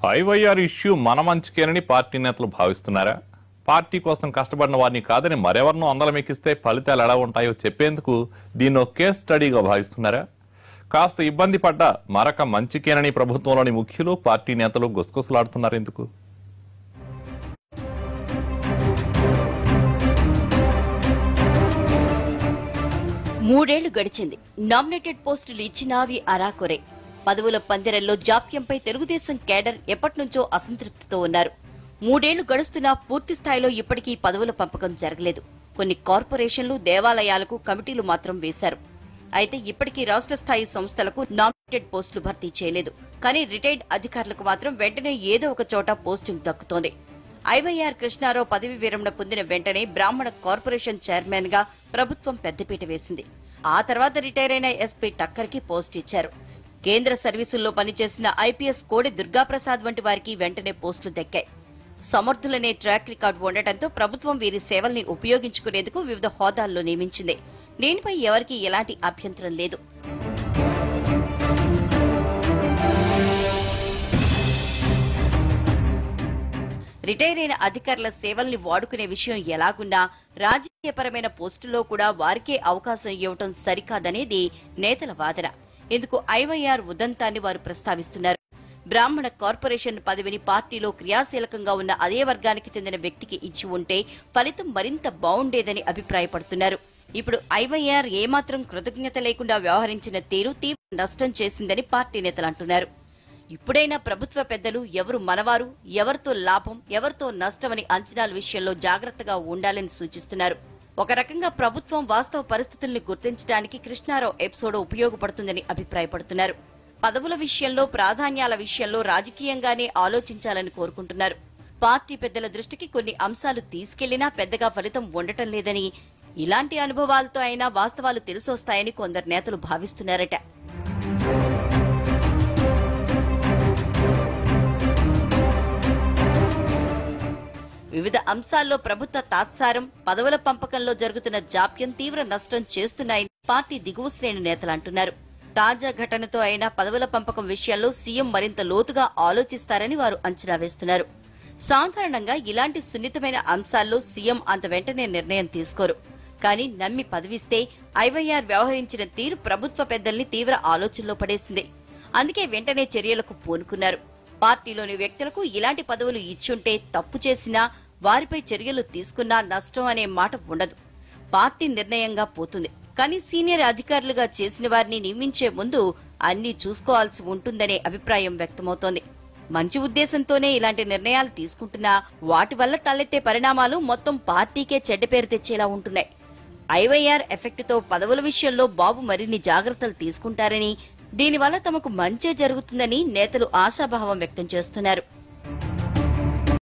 IYR issue మన మంచికేనని party నేతలు భావిస్తున్నారా? Party కోసం కష్టపడిన వారిని కాదని మరెవరినో అందలమెక్కిస్తే ఫలితాలు ఎలా ఉంటాయో చెప్పేందుకు దీన్ని ఒక కేస్ స్టడీగా భావిస్తున్నారా? కాస్త ఇబ్బంది పడ్డ మరొక మంచికేనని ప్రభుత్వంలోని ముఖ్యులు పార్టీ నేతలు గుసగుసలాడుతున్నారు ఎందుకు? మూడేళ్లు గడిచింది. నామినేటెడ్ పోస్టులు ఇచ్చినావి అరాకొరే. పదవుల పందిరల్లో జాప్యంపై తెలుగుదేశం కేడర్ ఎప్పటినుంచో అసంతృప్తితో ఉన్నారు. మూడేళ్లు గడుస్తున్నా పూర్తి స్థాయిలో ఇప్పటికీ పదవుల పంపకం జరగలేదు. కొన్ని కార్పొరేషన్లు, దేవాలయాలకు కమిటీలు మాత్రం వేశారు. అయితే ఇప్పటికీ రాష్ట్ర స్థాయి సంస్థలకు నామినేటెడ్ పోస్టులు భర్తీ చేయలేదు. కానీ రిటైర్డ్ అధికారులకు మాత్రం వెంటనే ఏదో ఒక చోట పోస్టింగ్ దక్కుతోంది. ఐవైఆర్ కృష్ణారావు పదవి విరమణ పొందిన వెంటనే బ్రాహ్మణ కార్పొరేషన్ చైర్మన్ గా ప్రభుత్వం పెద్దపీట వేసింది. ఆ తర్వాత రిటైర్ అయిన ఎస్పీ టక్కర్కి పోస్ట్ ఇచ్చారు. కేంద్ర సర్వీసుల్లో పనిచేసిన ఐపీఎస్ కోడి దుర్గాప్రసాద్ వంటి వారికి వెంటనే పోస్టులు దక్కాయి. సమర్థులనే ట్రాక్ రికార్డు ఉండటంతో ప్రభుత్వం వీరి సేవల్ని ఉపయోగించుకునేందుకు వివిధ హోదాల్లో నియమించింది. దీనిపై ఎవరికీ ఎలాంటి అభ్యంతరం లేదు. రిటైర్ అయిన అధికారుల సేవల్ని వాడుకునే విషయం ఎలాగున్నా రాజకీయపరమైన పోస్టుల్లో కూడా వారికే అవకాశం ఇవ్వటం సరికాదనేది నేతల వాదన. ఇందుకు ఐవైఆర్ ఉదంతాన్ని వారు ప్రస్తావిస్తున్నారు. బ్రాహ్మణ కార్పొరేషన్ పదవిని పార్టీలో క్రియాశీలకంగా ఉన్న అదే వర్గానికి చెందిన వ్యక్తికి ఇచ్చి ఉంటే ఫలితం మరింత బావుండేదని అభిప్రాయపడుతున్నారు. ఇప్పుడు ఐవైఆర్ ఏమాత్రం కృతజ్ఞత లేకుండా వ్యవహరించిన తీరు తీవ్ర నష్టం చేసిందని పార్టీ నేతలు అంటున్నారు. ఇప్పుడైనా ప్రభుత్వ పెద్దలు ఎవరు మనవారు, ఎవరితో లాభం, ఎవరితో నష్టమని అంచనాల విషయంలో జాగ్రత్తగా ఉండాలని సూచిస్తున్నారు. ఒక రకంగా ప్రభుత్వం వాస్తవ పరిస్థితుల్ని గుర్తించడానికి కృష్ణారావు ఎపిసోడ్ ఉపయోగపడుతుందని అభిప్రాయపడుతున్నారు. పదవుల విషయంలో, ప్రాధాన్యాల విషయంలో రాజకీయంగానే ఆలోచించాలని కోరుకుంటున్నారు. పార్టీ పెద్దల దృష్టికి కొన్ని అంశాలు తీసుకెళ్లినా పెద్దగా ఫలితం ఉండటం లేదని, ఇలాంటి అనుభవాలతో అయినా వాస్తవాలు తెలిసొస్తాయని కొందరు నేతలు భావిస్తున్నారట. వివిధ అంశాల్లో ప్రభుత్వ తాత్సారం, పదవుల పంపకంలో జరుగుతున్న జాప్యం తీవ్ర నష్టం చేస్తున్నాయని పార్టీ దిగువ శ్రేణి నేతలు అంటున్నారు. తాజా ఘటనతో అయినా పదవుల పంపకం విషయంలో సీఎం మరింత లోతుగా ఆలోచిస్తారని వారు అంచనా వేస్తున్నారు. సాధారణంగా ఇలాంటి సున్నితమైన అంశాల్లో సీఎం అంత వెంటనే నిర్ణయం తీసుకోరు. కానీ నమ్మి పదవిస్తే ఐవైఆర్ వ్యవహరించిన తీరు ప్రభుత్వ పెద్దల్ని తీవ్ర ఆలోచనలో పడేసింది. అందుకే వెంటనే చర్యలకు పూనుకున్నారు. పార్టీలోని వ్యక్తులకు ఇలాంటి పదవులు ఇచ్చుంటే తప్పు చేసినా వారిపై చర్యలు తీసుకున్నా నష్టం అనే మాట ఉండదు. పార్టీ నిర్ణయంగా పోతుంది. కానీ సీనియర్ అధికారులుగా చేసిన వారిని నియమించే ముందు అన్ని చూసుకోవాల్సి ఉంటుందనే అభిప్రాయం వ్యక్తమవుతోంది. మంచి ఉద్దేశంతోనే ఇలాంటి నిర్ణయాలు తీసుకుంటున్నా వాటి వల్ల తలెత్తే పరిణామాలు మొత్తం పార్టీకే చెడ్డ పేరు తెచ్చేలా ఉంటున్నాయి. ఐవైఆర్ ఎఫెక్ట్తో పదవుల విషయంలో బాబు మరిన్ని జాగ్రత్తలు తీసుకుంటారని, దీనివల్ల తమకు మంచే జరుగుతుందని నేతలు ఆశాభావం వ్యక్తం చేస్తున్నారు.